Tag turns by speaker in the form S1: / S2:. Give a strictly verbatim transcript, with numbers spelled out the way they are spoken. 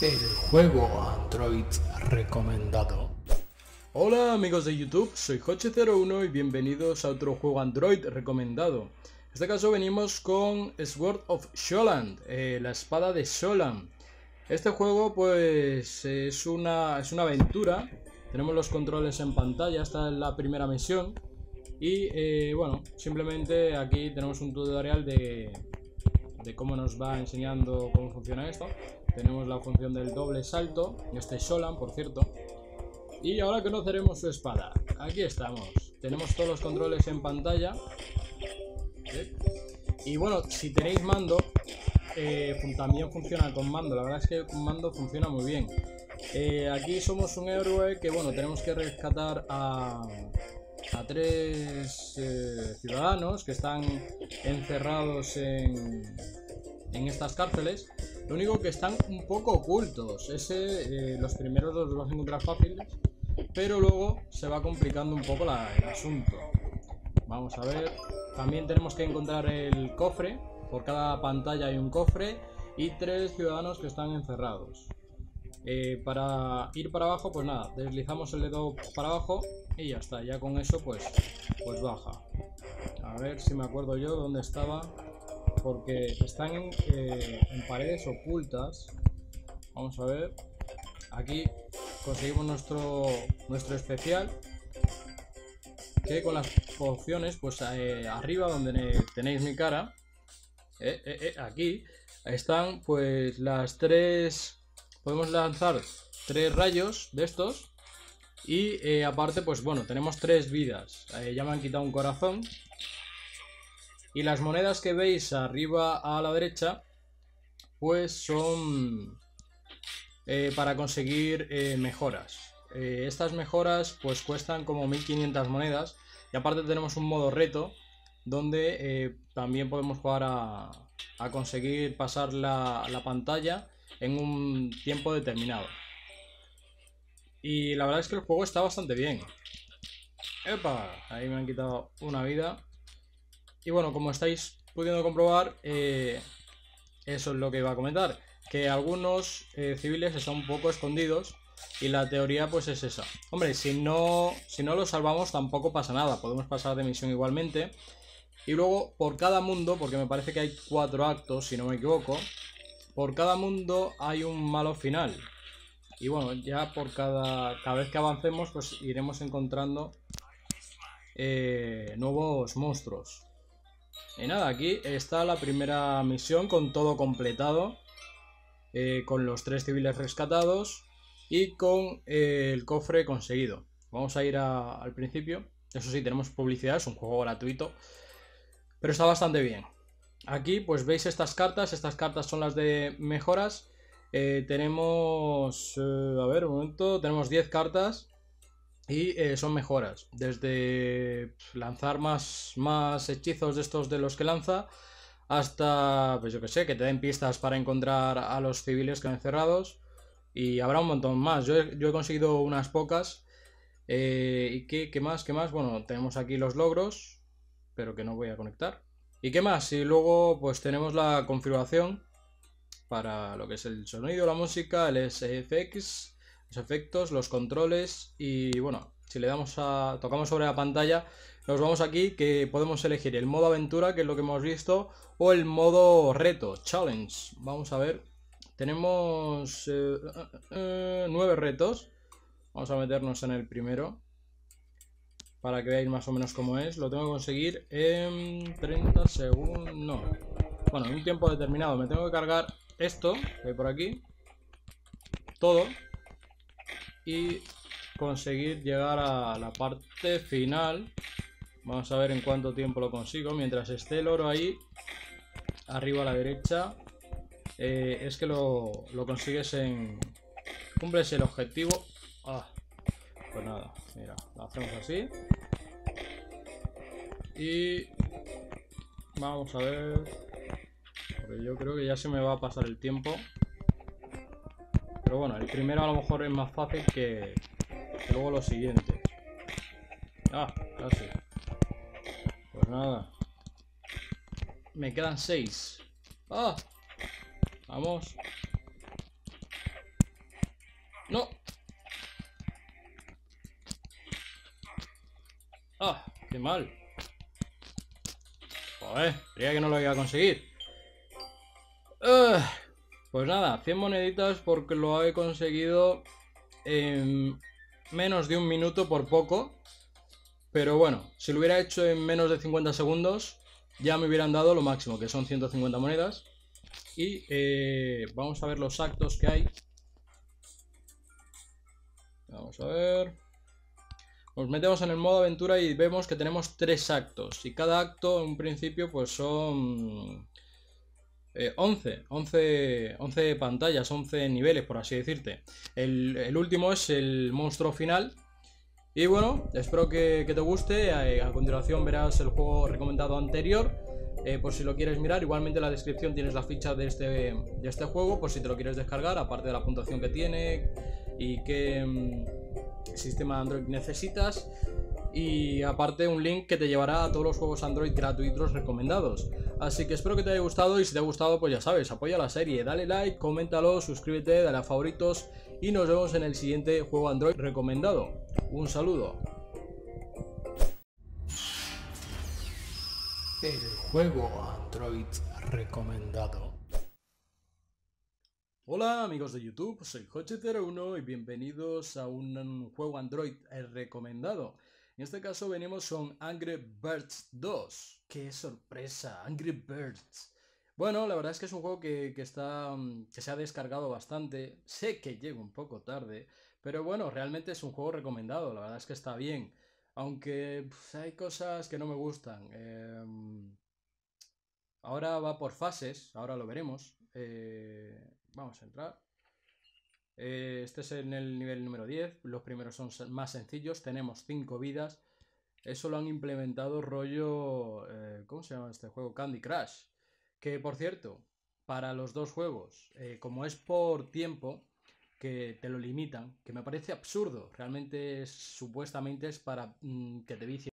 S1: El juego Android recomendado. Hola amigos de YouTube, soy Hoche cero uno y bienvenidos a otro juego Android recomendado. En este caso venimos con Sword of Sholan, eh, la espada de Sholan. Este juego pues es una, es una aventura. Tenemos los controles en pantalla, esta es la primera misión. Y eh, bueno, simplemente aquí tenemos un tutorial de, de cómo nos va enseñando cómo funciona esto. Tenemos la función del doble salto, este es Sholan por cierto. Y ahora conoceremos su espada. Aquí estamos, tenemos todos los controles en pantalla. ¿Eh? Y bueno, si tenéis mando, eh, también funciona con mando. La verdad es que con mando funciona muy bien. Eh, aquí somos un héroe que bueno, tenemos que rescatar a, a tres eh, ciudadanos que están encerrados en, en estas cárceles. Lo único que están un poco ocultos. Ese, eh, los primeros los vas a encontrar fáciles, pero luego se va complicando un poco la, el asunto. Vamos a ver. También tenemos que encontrar el cofre. Por cada pantalla hay un cofre y tres ciudadanos que están encerrados. Eh, para ir para abajo, pues nada, deslizamos el dedo para abajo y ya está. Ya con eso, pues, pues baja. A ver si me acuerdo yo dónde estaba, porque están eh, en paredes ocultas. Vamos a ver. Aquí conseguimos nuestro nuestro especial, que con las pociones, pues eh, arriba donde tenéis mi cara, eh, eh, eh, aquí están pues las tres. Podemos lanzar tres rayos de estos. Y eh, aparte, pues bueno, tenemos tres vidas. Eh, ya me han quitado un corazón. Y las monedas que veis arriba a la derecha, pues son eh, para conseguir eh, mejoras. Eh, estas mejoras pues cuestan como mil quinientas monedas. Y aparte tenemos un modo reto, donde eh, también podemos jugar a, a conseguir pasar la, la pantalla en un tiempo determinado. Y la verdad es que el juego está bastante bien. ¡Epa! Ahí me han quitado una vida. Y bueno, como estáis pudiendo comprobar, eh, eso es lo que iba a comentar, que algunos eh, civiles están un poco escondidos. Y la teoría pues es esa. Hombre, si no, si no lo salvamos tampoco pasa nada, podemos pasar de misión igualmente. Y luego por cada mundo, porque me parece que hay cuatro actos si no me equivoco, por cada mundo hay un malo final. Y bueno, ya por cada, cada vez que avancemos pues iremos encontrando eh, nuevos monstruos. Y nada, aquí está la primera misión con todo completado, eh, con los tres civiles rescatados y con eh, el cofre conseguido. Vamos a ir a, al principio. Eso sí, tenemos publicidad, es un juego gratuito, pero está bastante bien. Aquí pues veis estas cartas, estas cartas son las de mejoras. Eh, tenemos, eh, a ver un momento, tenemos diez cartas y eh, son mejoras. Desde lanzar más, más hechizos de estos de los que lanza, hasta, pues yo que sé, que te den pistas para encontrar a los civiles que han encerrados. Y habrá un montón más. Yo he, yo he conseguido unas pocas. Eh, ¿Y qué, qué más? ¿Qué más? Bueno, tenemos aquí los logros, pero que no voy a conectar. ¿Y qué más? Y luego pues tenemos la configuración para lo que es el sonido, la música, el S F X, los efectos, los controles. Y bueno, si le damos a tocamos sobre la pantalla, nos vamos aquí que podemos elegir el modo aventura, que es lo que hemos visto, o el modo reto, challenge. Vamos a ver, tenemos eh, eh, nueve retos. Vamos a meternos en el primero para que veáis más o menos cómo es. Lo tengo que conseguir en treinta segundos. No, bueno, en un tiempo determinado. Me tengo que cargar esto que hay por aquí, todo, y conseguir llegar a la parte final. Vamos a ver en cuánto tiempo lo consigo. Mientras esté el oro ahí arriba a la derecha, eh, es que lo, lo consigues en... cumples el objetivo. Ah, pues nada, mira, lo hacemos así. Y vamos a ver, porque yo creo que ya se me va a pasar el tiempo. Pero bueno, el primero a lo mejor es más fácil que, que luego los siguientes. Ah, casi. Pues nada. Me quedan seis. Ah, vamos. No. Ah, qué mal. Joder, creía que no lo iba a conseguir. Uh, pues nada, cien moneditas porque lo he conseguido en menos de un minuto por poco. Pero bueno, si lo hubiera hecho en menos de cincuenta segundos, ya me hubieran dado lo máximo, que son ciento cincuenta monedas. Y eh, vamos a ver los actos que hay. Vamos a ver. Nos metemos en el modo aventura y vemos que tenemos tres actos. Y cada acto, en un principio, pues son eh, once, once, once pantallas, once niveles, por así decirte. El, el último es el monstruo final. Y bueno, espero que, que te guste. A, a continuación verás el juego recomendado anterior. Eh, por si lo quieres mirar, igualmente en la descripción tienes la ficha de este, de este juego, por si te lo quieres descargar, aparte de la puntuación que tiene y qué mm, sistema Android necesitas. Y aparte un link que te llevará a todos los juegos Android gratuitos recomendados. Así que espero que te haya gustado y si te ha gustado pues ya sabes, apoya la serie, dale like, coméntalo, suscríbete, dale a favoritos y nos vemos en el siguiente juego Android recomendado. Un saludo. El juego Android recomendado. Hola amigos de YouTube, soy Hoche cero uno y bienvenidos a un juego Android recomendado. En este caso venimos con Angry Birds dos. ¡Qué sorpresa! Angry Birds. Bueno, la verdad es que es un juego que, que está, que se ha descargado bastante. Sé que llega un poco tarde, pero bueno, realmente es un juego recomendado. La verdad es que está bien. Aunque pf, hay cosas que no me gustan. Eh, ahora va por fases, ahora lo veremos. Eh, vamos a entrar. Eh, este es en el nivel número diez. Los primeros son más sencillos. Tenemos cinco vidas. Eso lo han implementado rollo... Eh, ¿Cómo se llama este juego? Candy Crush. Que por cierto, para los dos juegos, eh, como es por tiempo, que te lo limitan, que me parece absurdo. Realmente es, supuestamente es para mm, que te vicie